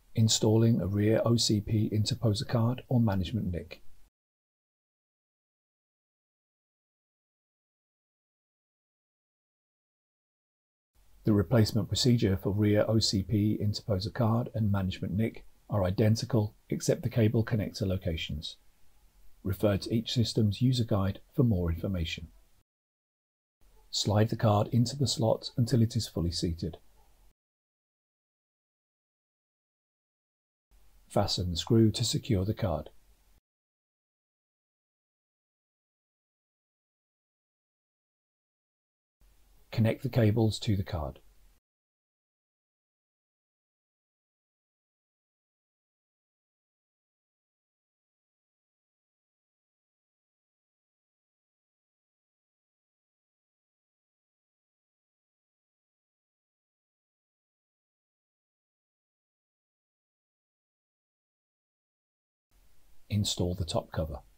Installing a rear OCP interposer card or management NIC. The replacement procedure for rear OCP interposer card and management NIC are identical except the cable connector locations. Refer to each system's user guide for more information. Slide the card into the slot until it is fully seated. Fasten the screw to secure the card. Connect the cables to the card. Install the top cover.